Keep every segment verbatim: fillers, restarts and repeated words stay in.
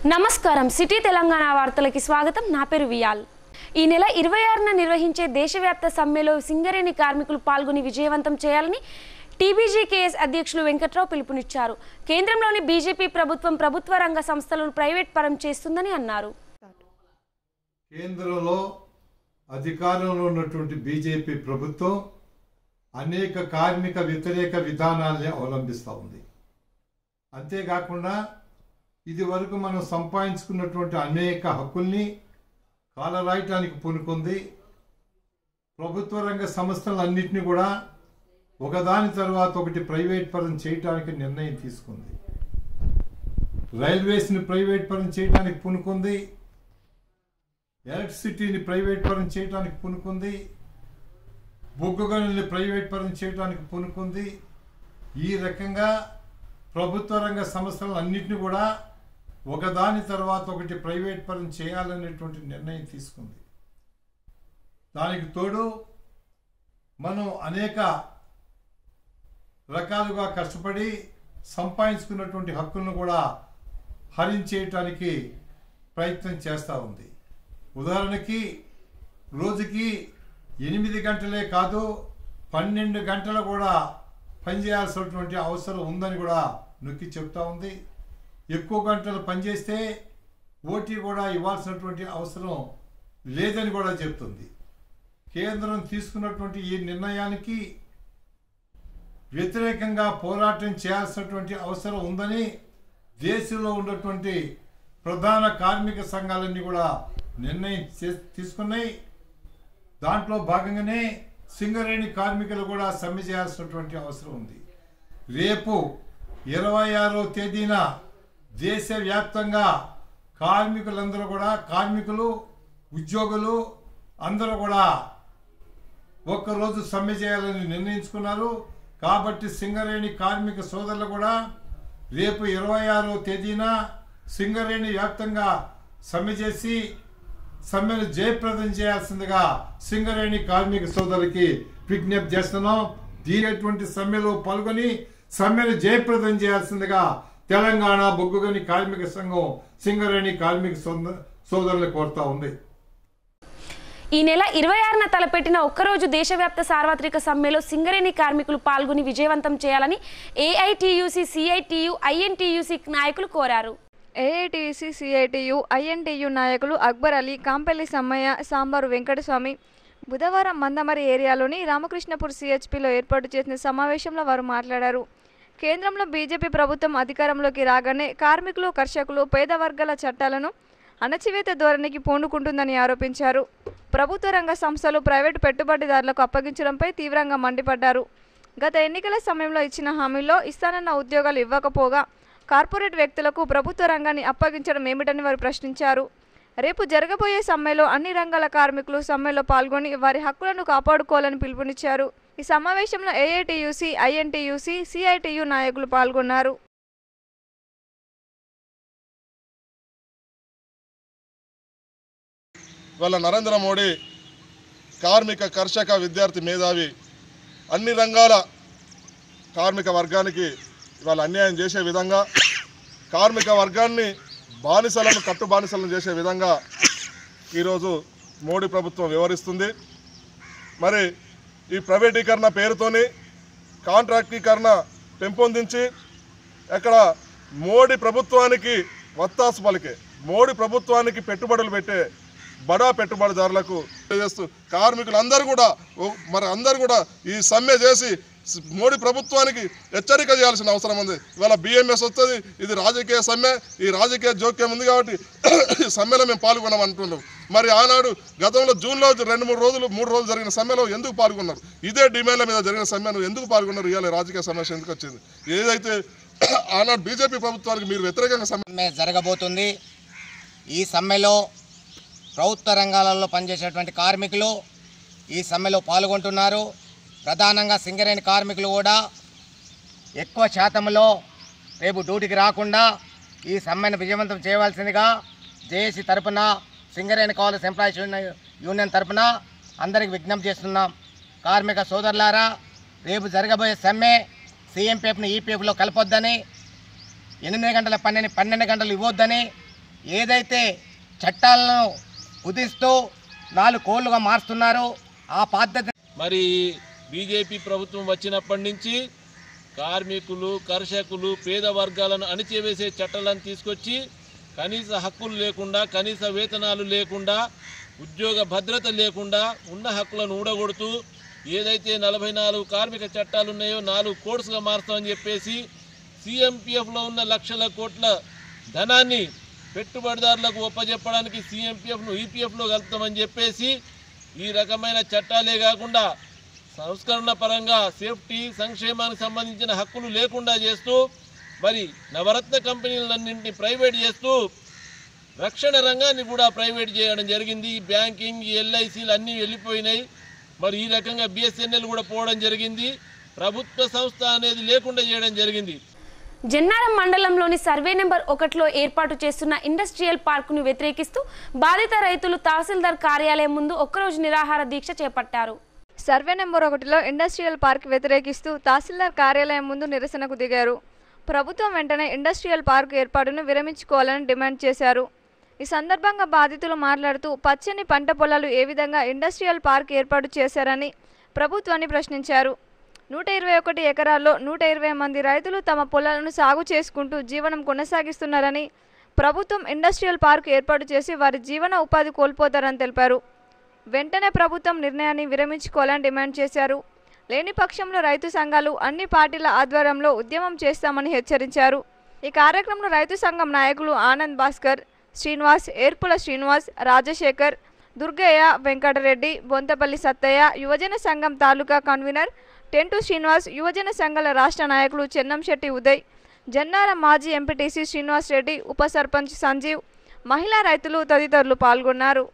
నమస్కారం సిటీ తెలంగాణ వార్తలకి స్వాగతం. నా పేరు వియాల్. ఈ నెల ఇరవై ఆరున నిర్వహించే దేశవ్యాప్త సమ్మెలో సింగరేణి కార్మికులు పాల్గొని విజయవంతం చేయాలని టీబీజీకేఎస్ అధ్యక్షులు వెంకట్రావు పిలుపునిచ్చారు. కేంద్రంలోని బీజేపీ ప్రభుత్వం ప్రభుత్వ రంగ సంస్థలను ప్రైవేట్ పరం చేస్తుందని అన్నారు. కేంద్రంలో అధికారంలో ఉన్నటువంటి బీజేపీ ప్రభుత్వం అనేక కార్మిక వ్యతిరేక విధానాలని అవలంబిస్తూ ఉంది. అంతేకాకుండా ఇది వరకు మనం సంపాదించుకున్నటువంటి అనేక హక్కుల్ని కాలరాయటానికి పూనుకుంది. ప్రభుత్వ రంగ సంస్థలన్నింటినీ కూడా ఒకదాని తర్వాత ఒకటి ప్రైవేట్ పరం చేయడానికి నిర్ణయం తీసుకుంది. రైల్వేస్ని ప్రైవేట్ పరం చేయడానికి పూనుకుంది. ఎలక్ట్రిసిటీని ప్రైవేట్ పరం చేయడానికి పూనుకుంది. బొగ్గు గనుల్ని ప్రైవేట్ పరం చేయడానికి పూనుకుంది. ఈ రకంగా ప్రభుత్వ రంగ సంస్థలు అన్నింటినీ కూడా ఒకదాని తర్వాత ఒకటి ప్రైవేట్ పరం చేయాలనేటువంటి నిర్ణయం తీసుకుంది. దానికి తోడు మనం అనేక రకాలుగా కష్టపడి సంపాదించుకున్నటువంటి హక్కులను కూడా హరించేయటానికి ప్రయత్నం చేస్తూ ఉంది. ఉదాహరణకి రోజుకి ఎనిమిది గంటలే కాదు పన్నెండు గంటలు కూడా పనిచేయాల్సినటువంటి అవసరం ఉందని కూడా నొక్కి చెప్తా ఉంది. ఎక్కువ గంటలు పనిచేస్తే ఓటీ కూడా ఇవ్వాల్సినటువంటి అవసరం లేదని కూడా చెప్తుంది. కేంద్రం తీసుకున్నటువంటి ఈ నిర్ణయానికి వ్యతిరేకంగా పోరాటం చేయాల్సినటువంటి అవసరం ఉందని దేశంలో ఉన్నటువంటి ప్రధాన కార్మిక సంఘాలన్నీ కూడా నిర్ణయం తీసుకున్నాయి. దాంట్లో భాగంగానే సింగరేణి కార్మికులు కూడా సమ్మె చేయాల్సినటువంటి అవసరం ఉంది. రేపు ఇరవై ఆరో తేదీన దేశవ్యాప్తంగా కార్మికులందరూ కూడా కార్మికులు ఉద్యోగులు అందరూ కూడా ఒక్కరోజు సమ్మె చేయాలని నిర్ణయించుకున్నారు. కాబట్టి సింగరేణి కార్మిక సోదరులు కూడా రేపు ఇరవై ఆరో తేదీన సింగరేణి వ్యాప్తంగా సమ్మె చేసి సమ్మెను జయప్రదం చేయాల్సిందిగా సింగరేణి కార్మిక సోదరులకి విజ్ఞప్తి చేస్తున్నాం. దీనిటువంటి సమ్మెలో పాల్గొని సమ్మెను జయప్రదం చేయాల్సిందిగా తెలంగాణ బొగ్గుగని కార్మిక సంఘం సింగరేణి కార్మిక సోదరులు కోరుతా ఉంది. ఈ నెల ఇరవై ఆరున తలపెట్టిన ఒక్కరోజు దేశవ్యాప్త సార్వత్రిక సమ్మెలో సింగరేణి కార్మికులు పాల్గొని విజయవంతం చేయాలని ఏఐటియుసి సిఐటియు ఐఎన్టీయూసీ నాయకులు కోరారు. ఏఐటియుసి సిఐటియు ఐఎన్టీయు నాయకులు అక్బర్ అలీ, కాంపల్లి సమ్మయ్య, సాంబారు వెంకటస్వామి బుధవారం మందమరి ఏరియాలోని రామకృష్ణపూర్ సిహెచ్పిలో ఏర్పాటు చేసిన సమావేశంలో వారు మాట్లాడారు. కేంద్రంలో బీజేపీ ప్రభుత్వం అధికారంలోకి రాగానే కార్మికులు, కర్షకులు, పేద వర్గాల చట్టాలను అణచివేత ధోరణికి పూనుకుంటుందని ఆరోపించారు. ప్రభుత్వ రంగ సంస్థలు ప్రైవేటు పెట్టుబడిదారులకు అప్పగించడంపై తీవ్రంగా మండిపడ్డారు. గత ఎన్నికల సమయంలో ఇచ్చిన హామీల్లో ఇస్తానన్న ఉద్యోగాలు ఇవ్వకపోగా కార్పొరేట్ వ్యక్తులకు ప్రభుత్వ రంగాన్ని అప్పగించడం ఏమిటని వారు ప్రశ్నించారు. రేపు జరగబోయే సమ్మెలో అన్ని రంగాల కార్మికులు సమ్మెలో పాల్గొని వారి హక్కులను కాపాడుకోవాలని పిలుపునిచ్చారు. ఈ సమావేశంలో ఏఐటియుసి, ఐఎన్టీయూసీ, సిఐటియు నాయకులు పాల్గొన్నారు. ఇవాళ నరేంద్ర మోడీ కార్మిక, కర్షక, విద్యార్థి, మేధావి అన్ని రంగాల కార్మిక వర్గానికి ఇవాళ అన్యాయం చేసే విధంగా, కార్మిక వర్గాన్ని బానిసలను కట్టు బానిసలను చేసే విధంగా ఈరోజు మోడీ ప్రభుత్వం వ్యవహరిస్తుంది. మరి ఈ ప్రైవేటీకరణ పేరుతోని కాంట్రాక్టీకరణ పెంపొందించి అక్కడ మోడీ ప్రభుత్వానికి వత్తాసు పలికే, మోడీ ప్రభుత్వానికి పెట్టుబడులు పెట్టే బడా పెట్టుబడిదారులకు చేస్తూ కార్మికులందరూ కూడా మరి అందరూ కూడా ఈ సమ్మె చేసి మోడీ ప్రభుత్వానికి హెచ్చరిక చేయాల్సిన అవసరం ఉంది. ఇవాళ బిఎంఎస్ వస్తుంది, ఇది రాజకీయ సమ్మె, ఈ రాజకీయ జోక్యం ఉంది కాబట్టి ఈ సమ్మెలో మేము పాల్గొన్నాం అంటున్నాం. మరి ఆనాడు గతంలో జూన్లో రెండు మూడు రోజులు మూడు రోజులు జరిగిన సమ్మెలో ఎందుకు పాల్గొన్నారు? ఇదే డిమాండ్ల మీద జరిగిన సమ్మెను ఎందుకు పాల్గొన్నారు? ఇవాళ రాజకీయ సమస్య ఎందుకు వచ్చింది? ఏదైతే ఆనాడు బీజేపీ ప్రభుత్వానికి మీరు వ్యతిరేకంగా సమ్మె జరగబోతుంది. ఈ సమ్మెలో ప్రభుత్వ రంగాలలో పనిచేసేటువంటి కార్మికులు ఈ సమ్మెలో పాల్గొంటున్నారు. ప్రధానంగా సింగరేణి కార్మికులు కూడా ఎక్కువ శాతంలో రేపు డ్యూటీకి రాకుండా ఈ సమ్మెను విజయవంతం చేయవలసిందిగా జేఏసీ తరఫున, సింగరేణి కాలేజ్ ఎంప్లాయీస్ యూనియన్ తరఫున అందరికి విజ్ఞప్తి చేస్తున్నాం. కార్మిక సోదరులారా, రేపు జరగబోయే సమ్మె సీఎంపీఎఫ్ని ఈపీఎఫ్లో కలపొద్దని, ఎనిమిది గంటల పన్నెండు పన్నెండు గంటలు ఇవ్వొద్దని ఏదైతే చట్టాలను కుదిస్తూ నాలుగు కోళ్లుగా మారుస్తున్నారో ఆ పద్ధతి మరి బీజేపీ ప్రభుత్వం వచ్చినప్పటి నుంచి కార్మికులు కర్షకులు పేద వర్గాలను అణిచివేసే చట్టాలను తీసుకొచ్చి కనీస హక్కులు లేకుండా కనీస వేతనాలు లేకుండా ఉద్యోగ భద్రత లేకుండా ఉన్న హక్కులను ఊడగొడుతూ ఏదైతే నలభై నాలుగు కార్మిక చట్టాలు ఉన్నాయో నాలుగు కోడ్స్గా మారుస్తామని చెప్పేసి సీఎంపీఎఫ్లో ఉన్న లక్షల కోట్ల ధనాన్ని పెట్టుబడిదారులకు ఒప్పజెప్పడానికి సీఎంపీఎఫ్ను ఈపీఎఫ్లో కలుపుతామని చెప్పేసి ఈ రకమైన చట్టాలే కాకుండా సంస్కరణ పరంగా సేఫ్టీ సంక్షేమానికి సంబంధించిన హక్కులు లేకుండా చేస్తూ మరి నవరత్న కంపెనీలన్నింటినీ ప్రైవేట్ చేస్తూ రక్షణ రంగాన్ని కూడా ప్రైవేట్ చేయడం జరిగింది. బ్యాంకింగ్ ఎల్ఐసీలు అన్నీ వెళ్ళిపోయినాయి. మరి ఈ రకంగా బిఎస్ఎన్ఎల్ కూడా పోవడం జరిగింది. ప్రభుత్వ సంస్థ అనేది లేకుండా చేయడం జరిగింది. జన్నారం మండలంలోని సర్వే నెంబర్ ఒకటిలో ఏర్పాటు చేస్తున్న ఇండస్ట్రియల్ పార్కును వ్యతిరేకిస్తూ బాధిత రైతులు తహసీల్దార్ కార్యాలయం ముందు ఒక్కరోజు నిరాహార దీక్ష చేపట్టారు. సర్వే నెంబర్ ఒకటిలో ఇండస్ట్రియల్ పార్క్ వ్యతిరేకిస్తూ తహసీల్దార్ కార్యాలయం ముందు నిరసనకు దిగారు. ప్రభుత్వం వెంటనే ఇండస్ట్రియల్ పార్క్ ఏర్పాటును విరమించుకోవాలని డిమాండ్ చేశారు. ఈ సందర్భంగా బాధితులు మాట్లాడుతూ పచ్చని పంట పొలాలు ఏ విధంగా ఇండస్ట్రియల్ పార్క్ ఏర్పాటు చేశారని ప్రభుత్వాన్ని ప్రశ్నించారు. నూట ఇరవై ఒకటి ఎకరాల్లో నూట ఇరవై మంది రైతులు తమ పొలాలను సాగు చేసుకుంటూ జీవనం కొనసాగిస్తున్నారని, ప్రభుత్వం ఇండస్ట్రియల్ పార్క్ ఏర్పాటు చేసి వారి జీవన ఉపాధి కోల్పోతారని తెలిపారు. వెంటనే ప్రభుత్వం నిర్ణయాన్ని విరమించుకోవాలని డిమాండ్ చేశారు. లేని పక్షంలో రైతు సంఘాలు అన్ని పార్టీల ఆధ్వర్యంలో ఉద్యమం చేస్తామని హెచ్చరించారు. ఈ కార్యక్రమంలో రైతు సంఘం నాయకులు ఆనంద్ భాస్కర్, శ్రీనివాస్, ఏర్పుల శ్రీనివాస్, రాజశేఖర్, దుర్గయ్య, వెంకటరెడ్డి, బొంతపల్లి సత్తయ్య, యువజన సంఘం తాలూకా కన్వీనర్ టెంటు శ్రీనివాస్, యువజన సంఘాల రాష్ట్ర నాయకులు చెన్నంశెట్టి ఉదయ్, జన్నారం మాజీ ఎంపీటీసీ శ్రీనివాస్ రెడ్డి, ఉప సర్పంచ్ సంజీవ్, మహిళా రైతులు తదితరులు పాల్గొన్నారు.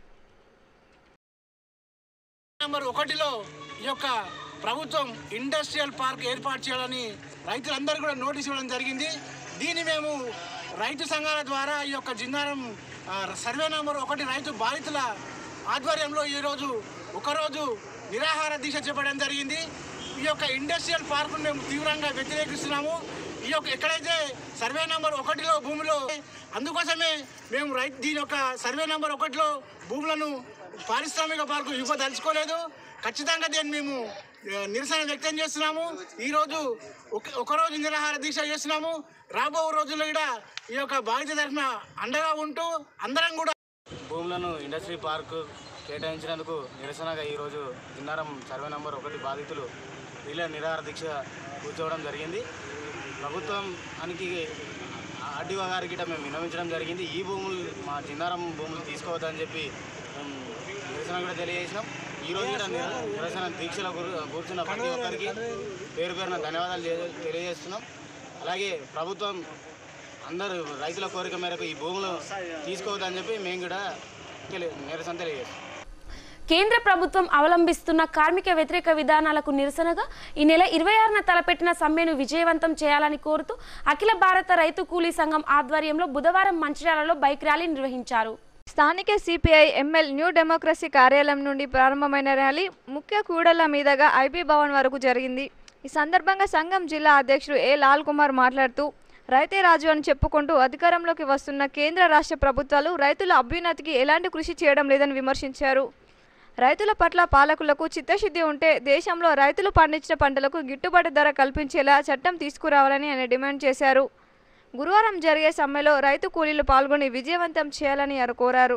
నెంబర్ ఒకటిలో ఈ యొక్క ప్రభుత్వం ఇండస్ట్రియల్ పార్క్ ఏర్పాటు చేయాలని రైతులందరూ కూడా నోటీస్ ఇవ్వడం జరిగింది. దీన్ని మేము రైతు సంఘాల ద్వారా ఈ యొక్క జిన్నారం సర్వే నెంబర్ ఒకటి రైతు బాధితుల ఆధ్వర్యంలో ఈరోజు ఒకరోజు నిరాహార దీక్ష చేపట్టడం జరిగింది. ఈ యొక్క ఇండస్ట్రియల్ పార్కును మేము తీవ్రంగా వ్యతిరేకిస్తున్నాము. ఈ యొక్క ఎక్కడైతే సర్వే నెంబర్ ఒకటిలో భూమిలో అందుకోసమే మేము రైతు దీని యొక్క సర్వే నెంబర్ ఒకటిలో భూములను పారిశ్రామిక పార్కు ఇవ్వదలుచుకోలేదు. ఖచ్చితంగా దీన్ని మేము నిరసన వ్యక్తం చేస్తున్నాము. ఈరోజు ఒక ఒకరోజు నిరాహార దీక్ష చేస్తున్నాము. రాబో రోజుల్లో కూడా ఈ యొక్క బాధిత తరఫున అండగా ఉంటూ అందరం కూడా భూములను ఇండస్ట్రీ పార్కు కేటాయించినందుకు నిరసనగా ఈరోజు జిన్నారం సర్వే నంబర్ ఒకటి బాధితులు వీళ్ళ నిరాహార దీక్ష కూర్చోవడం జరిగింది. ప్రభుత్వానికి ఆర్డీఓ గారికి మేము విన్నవించడం జరిగింది. ఈ భూములు మా జిన్నారం భూములు తీసుకోవద్దని చెప్పి మేము నిరసన కూడా తెలియజేసినాం. ఈరోజు కూడా నిరసన దీక్షలో కూర్చున్న ప్రతి ఒక్కరికి పేరు పేరున ధన్యవాదాలు తెలియజేస్తున్నాం. అలాగే ప్రభుత్వం అందరూ రైతుల కోరిక మేరకు ఈ భూములు తీసుకోవద్దని చెప్పి మేము కూడా తెలియ నిరసన తెలియజేస్తాం. కేంద్ర ప్రభుత్వం అవలంబిస్తున్న కార్మిక వ్యతిరేక విధానాలకు నిరసనగా ఈ నెల ఇరవై ఆరున తలపెట్టిన సమ్మెను విజయవంతం చేయాలని కోరుతూ అఖిల భారత రైతు కూలీ సంఘం ఆధ్వర్యంలో బుధవారం మంచిర్యాలలో బైక్ ర్యాలీ నిర్వహించారు. స్థానిక సిపిఐ ఎంఎల్ న్యూ డెమోక్రసీ కార్యాలయం నుండి ప్రారంభమైన ర్యాలీ ముఖ్య కూడళ్ల మీదుగా ఐబీ భవన్ వరకు జరిగింది. ఈ సందర్భంగా సంఘం జిల్లా అధ్యక్షుడు ఏ లాల్ కుమార్ మాట్లాడుతూ రైతే రాజు అని చెప్పుకుంటూ అధికారంలోకి వస్తున్న కేంద్ర రాష్ట్ర ప్రభుత్వాలు రైతుల అభ్యున్నతికి ఎలాంటి కృషి చేయడం లేదని విమర్శించారు. రైతుల పట్ల పాలకులకు చిత్తశుద్ధి ఉంటే దేశంలో రైతులు పండించిన పంటలకు గిట్టుబాటు ధర కల్పించేలా చట్టం తీసుకురావాలని ఆయన డిమాండ్ చేశారు. గురువారం జరిగే సమ్మెలో రైతు కూలీలు పాల్గొని విజయవంతం చేయాలని ఆయన కోరారు.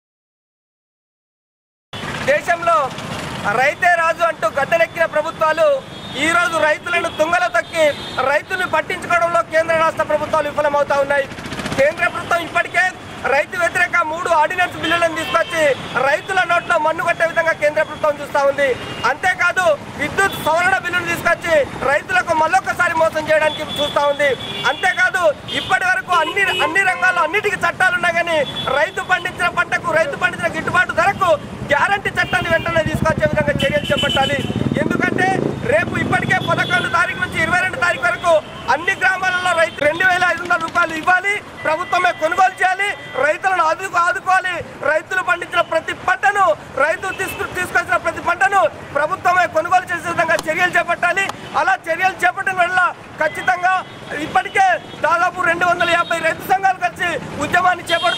దేశంలో రైతే రాజు అంటూ గద్దెనెక్కిన ప్రభుత్వాలు ఈరోజు రైతులను తుంగలో తొక్కి రైతులను పట్టించుకోవడంలో కేంద్ర రాష్ట్ర ప్రభుత్వాలు విఫలమవుతా ఉన్నాయి. కేంద్ర ప్రభుత్వం ఇప్పటికే రైతు వ్యతిరేక మూడు ఆర్డినెన్స్ బిల్లులను తీసుకొచ్చి రైతుల నోట్లో మన్ను కట్టే విధంగా కేంద్ర ప్రభుత్వం చూస్తూ ఉంది. అంతేకాదు విద్యుత్ సవరణ బిల్లును తీసుకొచ్చి రైతులకు మళ్ళొక్కసారి మోసం చేయడానికి చూస్తూ ఉంది. అంతేకాదు ఇప్పటి వరకు అన్ని అన్ని రంగాల్లో అన్నిటికీ చట్టాలు ఉన్నాయి, కానీ రైతు పండించిన పంటకు రైతు పండించిన గిట్టుబాటు ధరకు గ్యారంటీ చట్టాన్ని వెంటనే తీసుకొచ్చే విధంగా చర్యలు చేపట్టాలి. ఎందుకంటే రేపు ఇప్పటికే పదకొండు తారీఖు నుంచి ఇరవై రెండు తారీఖు వరకు అన్ని గ్రామాలలో రైతు రెండు వేల ఐదు వందల రూపాయలు ఇవ్వాలి, ప్రభుత్వమే కొనుగోలు చేయాలి, రైతులను ఆదుకు ఆదుకోవాలి. రైతులు పండించిన ప్రతి పంటను రైతు తీసుకు తీసుకొచ్చిన ప్రతి పంటను ప్రభుత్వమే కొనుగోలు చేసే విధంగా చర్యలు చేపట్టాలి. అలా చర్యలు చేపట్టడం వల్ల ఖచ్చితంగా ఇప్పటికే దాదాపు రెండు వందల యాభై రైతు సంఘాలు కలిసి ఉద్యమాన్ని చేపడుతున్నారు.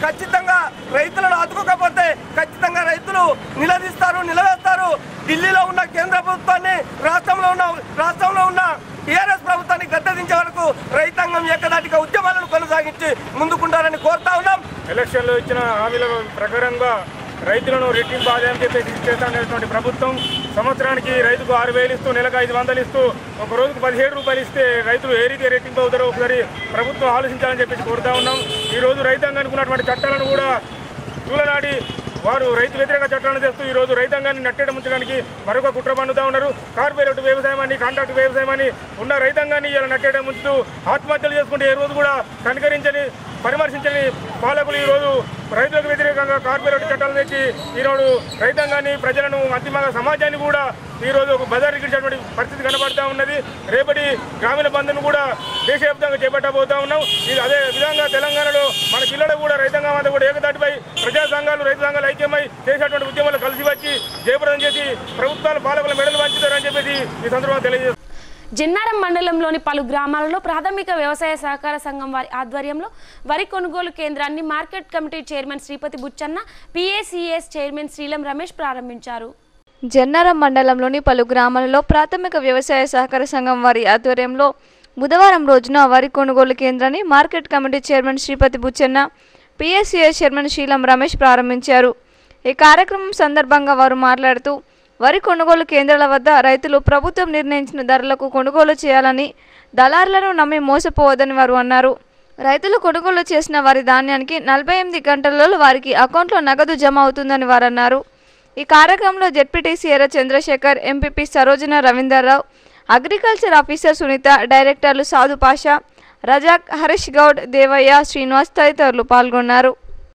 ఖచ్చితంగా రైతులను ఆదుకోకపోతే ఖచ్చితంగా రైతులు నిలదీస్తారు, నిలవేస్తారు. ఢిల్లీలో ఉన్న కేంద్ర ప్రభుత్వాన్ని, రాష్ట్రంలో ఉన్న రాష్ట్రంలో ఉన్న టీఆర్ఎస్ ప్రభుత్వాన్ని గద్దెదించే వరకు రైతాంగం ఏకదాటిగా ఉద్యమాలను కొనసాగించి ముందుకుంటారని కోరుతా ఉన్నాం. ఎలక్షన్లో ఇచ్చిన హామీల ప్రకారంగా రైతులను రెట్టింపు ఆదాయం చెప్పేసి చేస్తానటువంటి ప్రభుత్వం సంవత్సరానికి రైతుకు ఆరు వేలు ఇస్తూ నెలకు ఐదు వందలు ఇస్తూ ఒక రోజుకు పదిహేడు రూపాయలు ఇస్తే రైతులు ఏ రీతి రెట్టింపు అవుతారో ఒకసారి ప్రభుత్వం ఆలోచించాలని చెప్పేసి కోరుతా ఉన్నాం. ఈరోజు రైతాంగానికి ఉన్నటువంటి చట్టాలను కూడా చూలనాడి వారు రైతు వ్యతిరేక చట్టాలను తెస్తూ ఈరోజు రైతాంగాన్ని నట్టేట ముంచడానికి మరొక కుట్ర పన్నుతా ఉన్నారు. కార్పొరేట్ వ్యవసాయం అని, కాంట్రాక్ట్ వ్యవసాయం అని ఉన్న రైతాంగాన్ని ఇలా నట్టేట ముంచుతూ ఆత్మహత్యలు చేసుకుంటే ఏ రోజు కూడా కనికరించని, పరామర్శించని పాలకులు ఈరోజు రైతులకు వ్యతిరేకంగా కార్పొరేట్ చట్టాలు తెచ్చి ఈరోజు రైతాంగాన్ని, ప్రజలను, అంతిమంగా సమాజాన్ని కూడా ఈరోజు ఒక బజార్ ఎక్కించేటువంటి పరిస్థితి కనబడతా ఉన్నది. రేపటి గ్రామీణ బంధును కూడా దేశవ్యాప్తంగా చేపట్టబోతా ఉన్నాం. ఇది అదే విధంగా తెలంగాణలో మన జిల్లాలో కూడా రైతాంగం అంతా కూడా ఏకదాటిపై ప్రజా సంఘాలు, రైతు సంఘాలు ఐక్యమై చేసేటువంటి ఉద్యమాలు కలిసి వచ్చి జయప్రదం చేసి ప్రభుత్వాలు పాలకుల మెడలు వంచుతారని చెప్పేసి ఈ సందర్భంగా తెలియజేస్తారు. జన్నారం మండలంలోని పలు గ్రామాలలో ప్రాథమిక వ్యవసాయ సహకార సంఘం వారి ఆధ్వర్యంలో వరి కొనుగోలు కేంద్రాన్ని market committee chairman Sripathi Buchanna, PACS chairman Srilam Ramesh ప్రారంభించారు. జన్నారం మండలంలోని పలు గ్రామాలలో ప్రాథమిక వ్యవసాయ సహకార సంఘం వారి ఆధ్వర్యంలో బుధవారం రోజున వరి కొనుగోలు కేంద్రాన్ని market committee chairman Sripathi Buchanna, PSCS chairman Srilam Ramesh ప్రారంభించారు. ఈ కార్యక్రమం సందర్భంగా వారు మాట్లాడుతూ వరి కొనుగోలు కేంద్రాల వద్ద రైతులు ప్రభుత్వం నిర్ణయించిన ధరలకు కొనుగోలు చేయాలని, దళారులను నమ్మి మోసపోవద్దని వారు అన్నారు. రైతులు కొనుగోలు చేసిన వారి ధాన్యానికి నలభై ఎనిమిది గంటలలో వారికి అకౌంట్లో నగదు జమ అవుతుందని వారు అన్నారు. ఈ కార్యక్రమంలో ZPTC Erra Chandrasekhar, MPP Sarojana Ravinder Rao, agriculture officer Sunitha, డైరెక్టర్లు సాధు పాషా, రజాక్, హరీష్ గౌడ్, దేవయ్య, శ్రీనివాస్ తదితరులు పాల్గొన్నారు.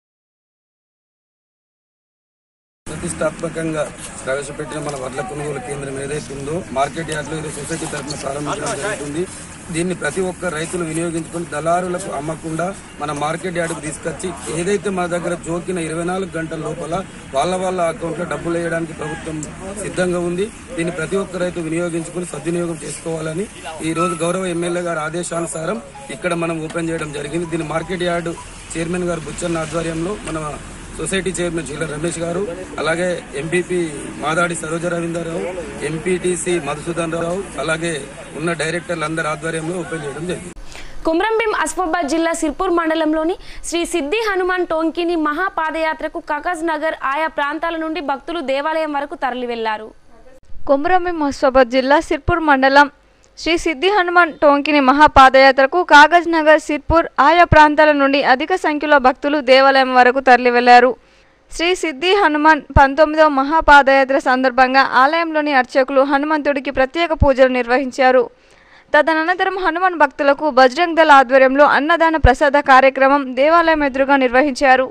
ప్రతిష్టాత్మకంగా ప్రవేశపెట్టిన మన వడ్ల కొనుగోలు కేంద్రం ఏదైతే ఉందో మార్కెట్ యార్డ్లో ఇది సొసైటీ తరఫున ప్రారంభించడం జరుగుతుంది. దీన్ని ప్రతి ఒక్క రైతులు వినియోగించుకొని దళారులకు అమ్మకుండా మన మార్కెట్ యార్డుకు తీసుకొచ్చి ఏదైతే మన దగ్గర జోకిన ఇరవై నాలుగు గంటల లోపల వాళ్ళ వాళ్ళ అకౌంట్లో డబ్బులు వేయడానికి ప్రభుత్వం సిద్ధంగా ఉంది. దీన్ని ప్రతి ఒక్క రైతు వినియోగించుకుని సద్వినియోగం చేసుకోవాలని ఈ రోజు గౌరవ ఎమ్మెల్యే గారి ఆదేశానుసారం ఇక్కడ మనం ఓపెన్ చేయడం జరిగింది. దీన్ని మార్కెట్ యార్డు చైర్మన్ గారు బుచ్చన్న ఆధ్వర్యంలో మన సొసైటీ చైర్మన్ శ్రీల రమేష్ గారు, అలాగే ఎంపీపీ మాదాడి సరోజ రవీందర్రావు, ఎంపీటీసీ మధుసూదన్ రావు, అలాగే ఉన్న డైరెక్టర్లు అందరి ఆధ్వర్యంలో ఓపెన్ చేయడం జరిగింది. కుమ్రంభీం ఆసిఫాబాద్ జిల్లా సిర్పూర్ మండలంలోని శ్రీ సిద్ధి హనుమాన్ టోంకిని మహా పాదయాత్రకు కాగజ్ నగర్ ఆయా ప్రాంతాల నుండి భక్తులు దేవాలయం వరకు తరలి వెళ్లారు. కుమ్రంభీం ఆసిఫాబాద్ జిల్లా సిర్పూర్ మండలం శ్రీ సిద్ధి హనుమాన్ టోంకిని మహాపాదయాత్రకు కాగజ్ నగర్, సిర్పూర్ ఆయా ప్రాంతాల నుండి అధిక సంఖ్యలో భక్తులు దేవాలయం వరకు తరలి వెళ్లారు. శ్రీ సిద్ధి హనుమాన్ పంతొమ్మిదవ మహాపాదయాత్ర సందర్భంగా ఆలయంలోని అర్చకులు హనుమంతుడికి ప్రత్యేక పూజలు నిర్వహించారు. తదనంతరం హనుమాన్ భక్తులకు బజరంగ్ దళ ఆధ్వర్యంలో అన్నదాన ప్రసాద కార్యక్రమం దేవాలయం ఎదురుగా నిర్వహించారు.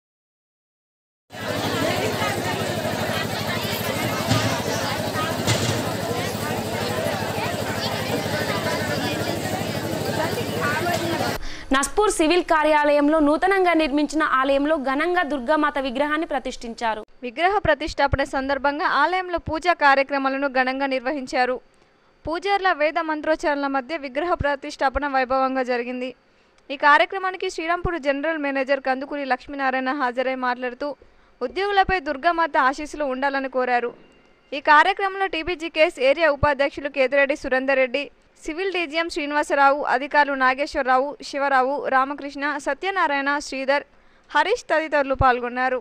నస్పూర్ సివిల్ కార్యాలయంలో నూతనంగా నిర్మించిన ఆలయంలో ఘనంగా దుర్గామాత విగ్రహాన్ని ప్రతిష్ఠించారు. విగ్రహ ప్రతిష్టాపన సందర్భంగా ఆలయంలో పూజా కార్యక్రమాలను ఘనంగా నిర్వహించారు. పూజార్ల వేద మంత్రోచ్చారణల మధ్య విగ్రహ ప్రతిష్టాపన వైభవంగా జరిగింది. ఈ కార్యక్రమానికి శ్రీరాంపూర్ జనరల్ మేనేజర్ కందుకూరి లక్ష్మీనారాయణ హాజరై మాట్లాడుతూ ఉద్యోగులపై దుర్గామాత ఆశీస్సులు ఉండాలని కోరారు. ఈ కార్యక్రమంలో టీబీజీకేఎస్ ఏరియా ఉపాధ్యక్షులు కేతిరెడ్డి సురేందర్ రెడ్డి, సివిల్ డీజీఎం శ్రీనివాసరావు, అధికారులు నాగేశ్వరరావు, శివరావు, రామకృష్ణ, సత్యనారాయణ, శ్రీధర్, హరీష్ తదితరులు పాల్గొన్నారు.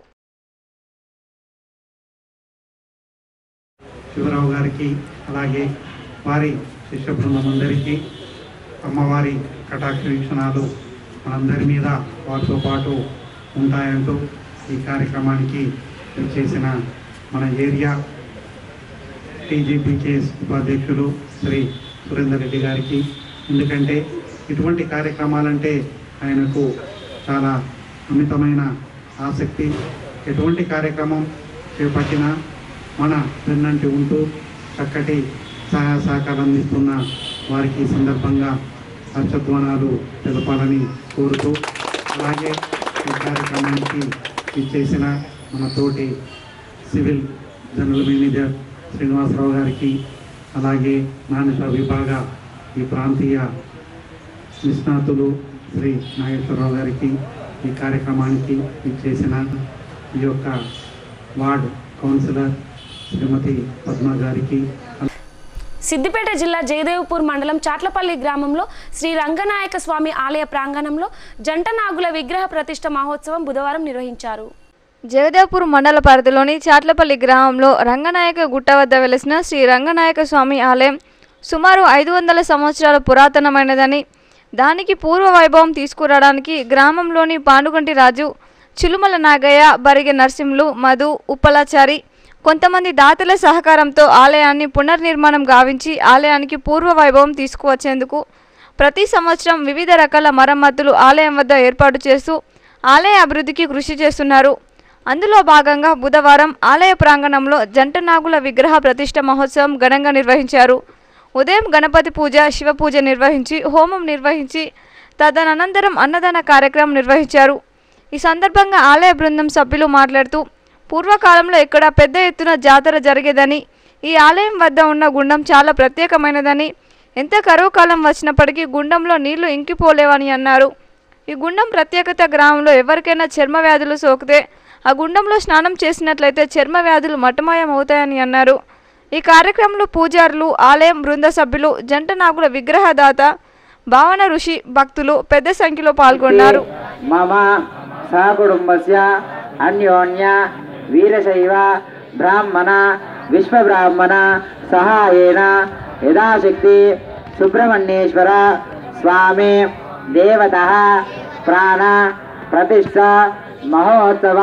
శివరావు గారికి అలాగే వారి శిష్య బృందం అందరికీ అమ్మవారి కటాక్ష వీక్షణాలు మనందరి మీద వారితో పాటు ఉంటాయంటూ ఈ కార్యక్రమానికి చేసిన మన ఏరియా టీజీపీకేఎస్ ఉపాధ్యక్షులు శ్రీ సురేందర్ రెడ్డి గారికి, ఎందుకంటే ఇటువంటి కార్యక్రమాలంటే ఆయనకు చాలా అమితమైన ఆసక్తి. ఎటువంటి కార్యక్రమం చేపట్టినా మన వెన్నంటి ఉంటూ చక్కటి సహాయ సహకారం అందిస్తున్న వారికి ఈ సందర్భంగా హర్షధ్వానాలు తెలపాలని కోరుతూ, అలాగే ఈ కార్యక్రమానికి ఇచ్చేసిన మన తోటి సివిల్ జనరల్ మేనేజర్ శ్రీనివాసరావు గారికి, అలాగే నాణ్యత విభాగ ఈ ప్రాంతీయ నిష్ణాతులు శ్రీ నాగేశ్వరరావు గారికి, ఈ కార్యక్రమానికి చేసిన ఈ యొక్క వార్డ్ కౌన్సిలర్ శ్రీమతి పద్మ గారికి, సిద్దిపేట జిల్లా జయదేవ్పూర్ మండలం చాట్లపల్లి గ్రామంలో శ్రీ రంగనాయక స్వామి ఆలయ ప్రాంగణంలో జంట నాగుల విగ్రహ ప్రతిష్ఠ మహోత్సవం బుధవారం నిర్వహించారు. జగదేవ్పూర్ మండల పరిధిలోని చాట్లపల్లి గ్రామంలో రంగనాయక గుట్ట వద్ద వెలిసిన శ్రీ రంగనాయక స్వామి ఆలయం సుమారు ఐదు వందల సంవత్సరాల పురాతనమైనదని, దానికి పూర్వ వైభవం తీసుకురావడానికి గ్రామంలోని పానుగంటి రాజు, చిలుమల నాగయ్య, బరిగె నరసింహులు, మధు, ఉప్పలాచారి కొంతమంది దాతల సహకారంతో ఆలయాన్ని పునర్నిర్మాణం గావించి ఆలయానికి పూర్వ వైభవం తీసుకువచ్చేందుకు ప్రతి సంవత్సరం వివిధ రకాల మరమ్మతులు ఆలయం వద్ద ఏర్పాటు చేస్తూ ఆలయ అభివృద్ధికి కృషి చేస్తున్నారు. అందులో భాగంగా బుధవారం ఆలయ ప్రాంగణంలో జంట నాగుల విగ్రహ ప్రతిష్ఠ మహోత్సవం ఘనంగా నిర్వహించారు. ఉదయం గణపతి పూజ, శివ పూజ నిర్వహించి హోమం నిర్వహించి తదనంతరం అన్నదాన కార్యక్రమం నిర్వహించారు. ఈ సందర్భంగా ఆలయ బృందం సభ్యులు మాట్లాడుతూ పూర్వకాలంలో ఇక్కడ పెద్ద ఎత్తున జాతర జరిగేదని, ఈ ఆలయం వద్ద ఉన్న గుండం చాలా ప్రత్యేకమైనదని, ఎంత కరువు కాలం వచ్చినప్పటికీ గుండంలో నీళ్లు ఇంకిపోలేవని అన్నారు. ఈ గుండం ప్రత్యేకత గ్రామంలో ఎవరికైనా చర్మ వ్యాధులు సోకితే ఆ గుండంలో స్నానం చేసినట్లయితే చర్మ వ్యాధులు మటమాయం అవుతాయని అన్నారు. ఈ కార్యక్రమంలో పూజారులు, ఆలయం బృంద సభ్యులు, జంట నాగుల విగ్రహదాత, భావన ఋషి, భక్తులు పెద్ద సంఖ్యలో పాల్గొన్నారు. మమ సహకుటుంబస్య అన్యోన్య వీరశైవ బ్రాహ్మణ విశ్వబ్రాహ్మణ సహాయేన యథాశక్తి సుబ్రహ్మణ్యేశ్వర స్వామి దేవతః ప్రాణ ప్రతిష్ఠ మహోత్సవ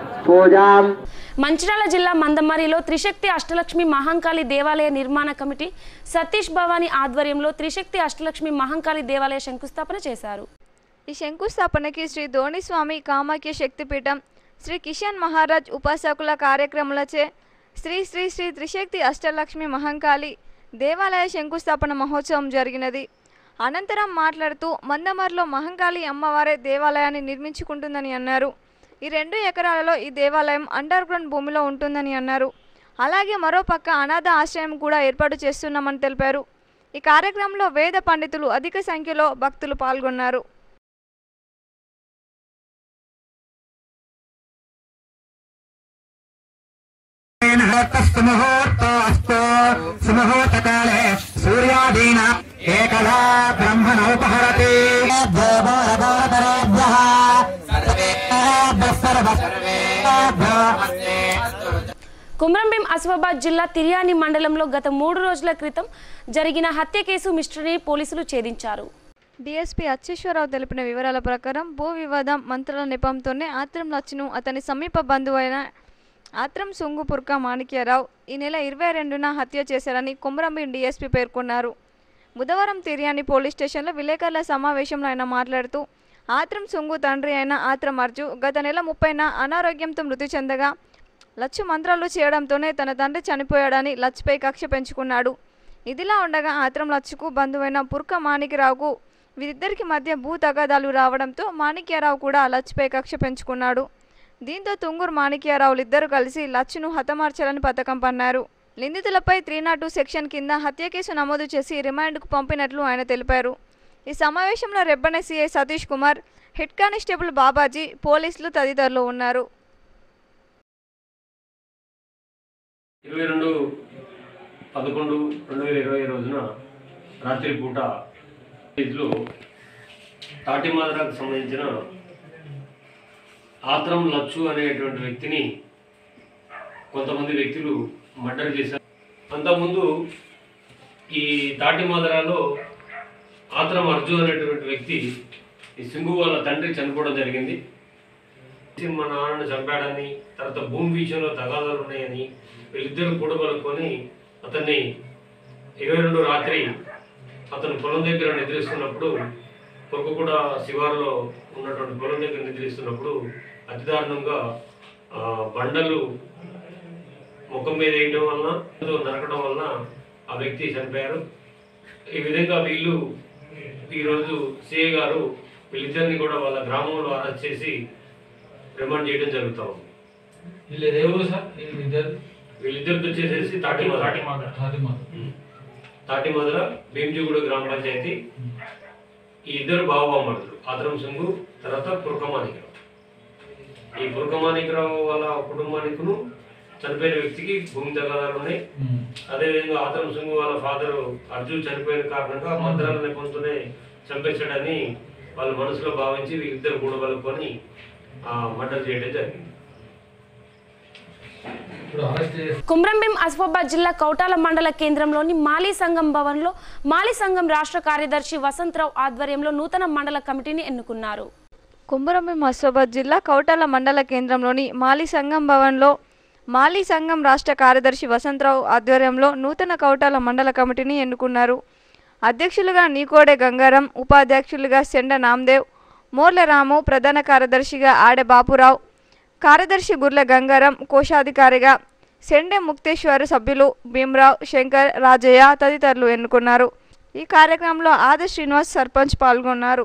పూజాం. మంచిర్యాల జిల్లా మందమరిలో త్రిశక్తి అష్టలక్ష్మి మహంకాళి దేవాలయ నిర్మాణ కమిటీ సతీష్ భవానీ ఆధ్వర్యంలో త్రిశక్తి అష్టలక్ష్మి మహంకాళి దేవాలయ శంకుస్థాపన చేశారు. ఈ శంకుస్థాపనకి శ్రీ ధోనిస్వామి కామాఖ్య శక్తిపీఠం, శ్రీ కిషన్ మహారాజ్ ఉపాసకుల కార్యక్రమాలచే శ్రీ శ్రీ శ్రీ త్రిశక్తి అష్టలక్ష్మి మహంకాళి దేవాలయ శంకుస్థాపన మహోత్సవం జరిగినది. అనంతరం మాట్లాడుతూ మందమరిలో మహంకాళి అమ్మవారే దేవాలయాన్ని నిర్మించుకుంటుందని అన్నారు. ఈ రెండు ఎకరాలలో ఈ దేవాలయం అండర్ గ్రౌండ్ భూమిలో ఉంటుందని అన్నారు. అలాగే మరోపక్క అనాథ ఆశ్రయం కూడా ఏర్పాటు చేస్తున్నామని తెలిపారు. ఈ కార్యక్రమంలో వేద పండితులు అధిక సంఖ్యలో భక్తులు పాల్గొన్నారు. సూర్యాదీన ఏకదా బ్రహ్మణోపహరతి కుమ్రంభీం ఆసిఫాబాద్ జిల్లా తిర్యాని మండలంలో గత మూడు రోజుల క్రితం జరిగిన హత్య కేసు మిస్టరీని పోలీసులు ఛేదించారు. డీఎస్పీ అచ్చేశ్వరరావు తెలిపిన వివరాల ప్రకారం భూ వివాదం మంత్రాల నెపంతోనే ఆత్రం లచ్చును అతని సమీప బంధువైన ఆత్రం సుంగుపుర్క మాణిక్యరావు ఈ నెల ఇరవై రెండున హత్య చేశారని కుమ్రంభీం డీఎస్పీ పేర్కొన్నారు. బుధవారం తిర్యాని పోలీస్ స్టేషన్లో విలేకరుల సమావేశంలో ఆయన మాట్లాడుతూ ఆత్రం సుంగు తండ్రి అయిన ఆత్రం అర్జు గత నెల ముప్పైన అనారోగ్యంతో మృతి చెందగా లచ్చు మంత్రాలు చేయడంతోనే తన తండ్రి చనిపోయాడని లచ్చుపై కక్ష పెంచుకున్నాడు. ఇదిలా ఉండగా ఆత్రం లచ్చుకు బంధువైన పుర్క మాణిక్యరావుకు వీరిద్దరికి మధ్య భూ తగాదాలు రావడంతో మాణిక్యరావు కూడా లచ్చుపై కక్ష పెంచుకున్నాడు. దీంతో తుంగూరు మాణిక్యరావులు ఇద్దరు కలిసి లచ్చును హతమార్చాలని పథకం పన్నారు. నిందితులపై త్రీ నాట్ టూ సెక్షన్ కింద హత్య కేసు నమోదు చేసి రిమాండ్కు పంపినట్లు ఆయన తెలిపారు. ఈ సమావేశంలో Rebbena CI Satish Kumar, head constable Babaji, పోలీసులు తదితరులు ఉన్నారు. ఇరవై రెండు పదకొండు రెండు వేల ఇరవై రోజున రాత్రి పూట లో తాటిమాదరాకు సంబంధించిన ఆత్రం లచ్చు అనేటువంటి వ్యక్తిని కొంతమంది వ్యక్తులు మర్డర్ చేశారు. అంతకుముందు ఈ తాటిమాదరాలో ఆత్రం అర్జు అనేటువంటి వ్యక్తి ఈ సింగు వాళ్ళ తండ్రి చనిపోవడం జరిగింది. మా నాన్నను చంపాడని, తర్వాత భూమి విషయంలో తగాదాలు ఉన్నాయని వీళ్ళిద్దరు కూడబలుకొని అతన్ని ఇరవై రెండు రాత్రి అతను పొలం దగ్గర నిద్రిస్తున్నప్పుడు పొరుగుకూడ శివారులో ఉన్నటువంటి పొలం దగ్గర నిద్రిస్తున్నప్పుడు అతి దారుణంగా బండలు ముఖం మీద వేయడం వలన నరకడం వలన ఆ వ్యక్తి చనిపోయారు. ఈ విధంగా వీళ్ళు ఈరోజు సిఐ గారు వీళ్ళిద్దరిని కూడా వాళ్ళ గ్రామంలో అరెస్ట్ చేసి రిమాండ్ చేయడం జరుగుతూ ఉంది. వీళ్ళిద్దరితో వచ్చేసేసి తాటిమాద తాటిమాదర భీమ్జీగూడ గ్రామ పంచాయతీ. ఈ ఇద్దరు బావబామర్దులు ఆత్రం సింగు తర్వాత పుర్క మాణిక్యరావు. ఈ బుర్గమాణికరావు వాళ్ళ కుటుంబానికిను చనిపోయిన వ్యక్తికి భూమి తగాదాలు ఉన్నాయి. అదేవిధంగా ఆత్రం సింగ్ వాళ్ళ ఫాదర్ అర్జున్ చనిపోయిన కారణంగా మంత్రాల నెపంతోనే చంపేశాడని వాళ్ళ మనసులో భావించి వీళ్ళిద్దరు గూడగలుపుకొని మర్డర్ చేయడం జరిగింది. కుమ్రంభీం ఆసిఫాబాద్ జిల్లా కౌటాల మండల కేంద్రంలోని మాలీ సంఘం భవన్లో మాలీ సంఘం రాష్ట్ర కార్యదర్శి వసంతరావు ఆధ్వర్యంలో నూతన మండల కమిటీని ఎన్నుకున్నారు. కుమ్రంభీం ఆసిఫాబాద్ జిల్లా కౌటాల మండల కేంద్రంలోని మాలీ సంఘం భవన్లో మాలీ సంఘం రాష్ట్ర కార్యదర్శి వసంతరావు ఆధ్వర్యంలో నూతన కౌటాల మండల కమిటీని ఎన్నుకున్నారు. అధ్యక్షులుగా నీకోడే గంగారం, ఉపాధ్యక్షులుగా సెండ నామదేవ్, మోర్ల రాము, ప్రధాన కార్యదర్శిగా ఆడె బాపురావు, కార్యదర్శి గుర్ల గంగారం, కోశాధికారిగా సెండే ముక్తేశ్వర సభ్యులు భీమరావు, శంకర్, రాజయ్య తదితరులు ఎన్నుకున్నారు. ఈ కార్యక్రమంలో ఆది శ్రీనివాస్ సర్పంచ్ పాల్గొన్నారు.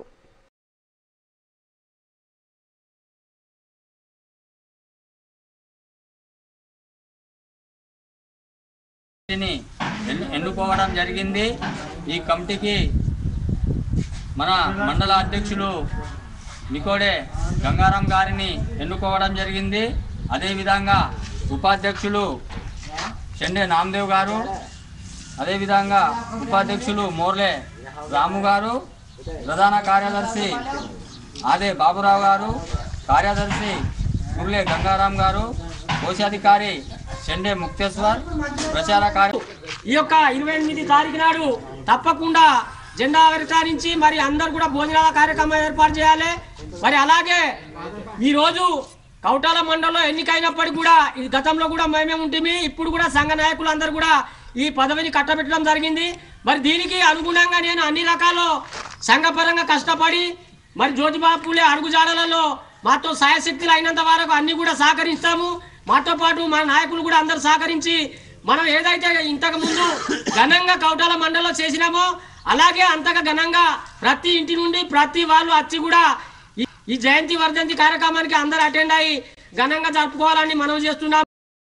ఎన్నుకోవడం జరిగింది. ఈ కమిటీకి మన మండల అధ్యక్షులు నికోడే గంగారాం గారిని ఎన్నుకోవడం జరిగింది. అదేవిధంగా ఉపాధ్యక్షులు చెండే నామదేవ్ గారు, అదేవిధంగా ఉపాధ్యక్షులు మోర్లే రాము గారు, ప్రధాన కార్యదర్శి ఆదే బాబురావు గారు, కార్యదర్శి మురళే గంగారాం గారు, కోశాధికారి చెండే ముక్తేశ్వర్, ప్రచార కార్య ఈ యొక్క ఇరవై ఎనిమిది తారీఖు నాడు తప్పకుండా జెండా ఆవిష్కరించి మరి అందరు కూడా భోజనాల కార్యక్రమం ఏర్పాటు చేయాలి. మరి అలాగే ఈరోజు కౌటాల మండలంలో ఎన్నికైనప్పటికీ కూడా ఈ గతంలో కూడా మేమే ఉంటుంది, ఇప్పుడు కూడా సంఘ నాయకులు అందరూ కూడా ఈ పదవిని కట్టబెట్టడం జరిగింది. మరి దీనికి అనుగుణంగా నేను అన్ని రకాల సంఘపరంగా కష్టపడి మరి జ్యోతిబా పూలే అడుగుజాడలలో మాతో సాయశక్తులు అయినంత వరకు అన్ని కూడా సహకరిస్తాము. మాతో పాటు మన నాయకులు కూడా అందరూ సహకరించి మనం ఏదైతే ఇంతకు ముందు ఘనంగా కౌటాల మండలంలో చేసినామో అలాగే అంతగా ఘనంగా ప్రతి ఇంటి నుండి ప్రతి వాళ్ళు వచ్చి కూడా ఈ జయంతి వర్ధంతి కార్యక్రమానికి అందరూ అటెండ్ అయ్యి ఘనంగా జరుపుకోవాలని మనం చేస్తున్నాం.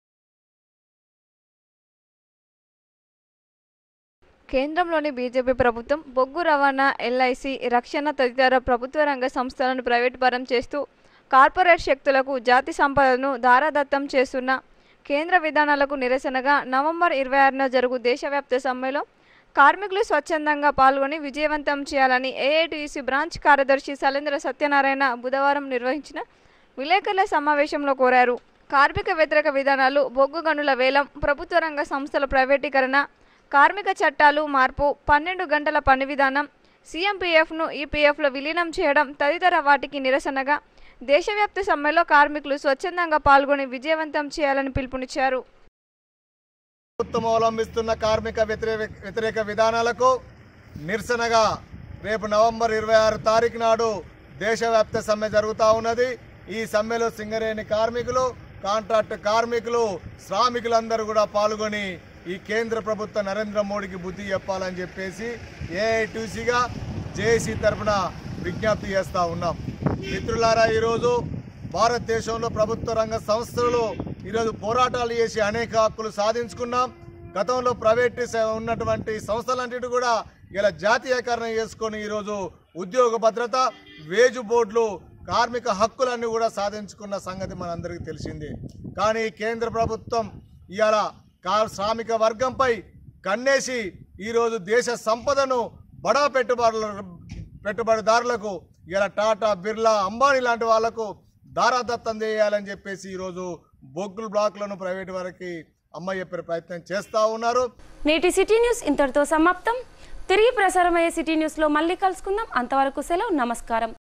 కేంద్రంలోని బీజేపీ ప్రభుత్వం బొగ్గు రవాణా, ఎల్ఐసి, రక్షణ తదితర ప్రభుత్వ రంగ సంస్థలను ప్రైవేటు పరం చేస్తూ కార్పొరేట్ శక్తులకు జాతి సంపదను దారాదత్తం చేస్తున్న కేంద్ర విధానాలకు నిరసనగా నవంబర్ ఇరవై ఆరున జరుగు దేశవ్యాప్త సమ్మెలో కార్మికులు స్వచ్ఛందంగా పాల్గొని విజయవంతం చేయాలని ఏఐటీయూసీ బ్రాంచ్ కార్యదర్శి సలేంద్ర సత్యనారాయణ బుధవారం నిర్వహించిన విలేకరుల సమావేశంలో కోరారు. కార్మిక వ్యతిరేక విధానాలు, బొగ్గు గనుల వేలం, ప్రభుత్వ రంగ సంస్థల ప్రైవేటీకరణ, కార్మిక చట్టాలు మార్పు, పన్నెండు గంటల పని విధానం, సీఎంపీఎఫ్ను ఈపీఎఫ్లో విలీనం చేయడం తదితర వాటికి నిరసనగా దేశవ్యాప్త సమ్మెలో కార్మికులు స్వచ్ఛందంగా పాల్గొని విజయవంతం చేయాలని పిలుపునిచ్చారు. ప్రభుత్వం అవలంబిస్తున్న కార్మిక వ్యతిరేక వ్యతిరేక విధానాలకు నిరసనగా రేపు నవంబర్ ఇరవై ఆరు తారీఖు నాడు దేశవ్యాప్త సమ్మె జరుగుతూ ఉన్నది. ఈ సమ్మెలో సింగరేణి కార్మికులు, కాంట్రాక్ట్ కార్మికులు, శ్రామికులందరూ కూడా పాల్గొని ఈ కేంద్ర ప్రభుత్వ నరేంద్ర మోడీకి బుద్ధి చెప్పాలని చెప్పేసి ఏఐటీసీగా జేఏసీ తరఫున విజ్ఞప్తి చేస్తూ ఉన్నాం. మిత్రులారా, ఈరోజు భారతదేశంలో ప్రభుత్వ రంగ సంస్థలు ఈరోజు పోరాటాలు చేసి అనేక హక్కులు సాధించుకున్నాం. గతంలో ప్రైవేట్ ఉన్నటువంటి సంస్థలన్నిటి కూడా ఇలా జాతీయకరణ చేసుకొని ఈరోజు ఉద్యోగ భద్రత, వేజు బోర్డులు, కార్మిక హక్కులన్నీ కూడా సాధించుకున్న సంగతి మనందరికీ తెలిసింది. కానీ కేంద్ర ప్రభుత్వం ఇవాళ కార్ శ్రామిక వర్గంపై కన్నేసి ఈరోజు దేశ సంపదను బడా పెట్టుబడుల పెట్టుబడిదారులకు ఇలా టాటా, బిర్లా, అంబానీ లాంటి వాళ్లకు దారాదత్తం చేయాలని చెప్పేసి ఈరోజు బొగ్గుల బ్లాక్లను ప్రైవేట్ వారికి అమ్మ చెప్పే ప్రయత్నం చేస్తూ ఉన్నారు. నేటి సిటీ న్యూస్ ఇంతటితో సమాప్తం. తిరిగి ప్రసారమయ్యే సిటీ న్యూస్లో మళ్ళీ కలుసుకుందాం. అంతవరకు సెలవు. నమస్కారం.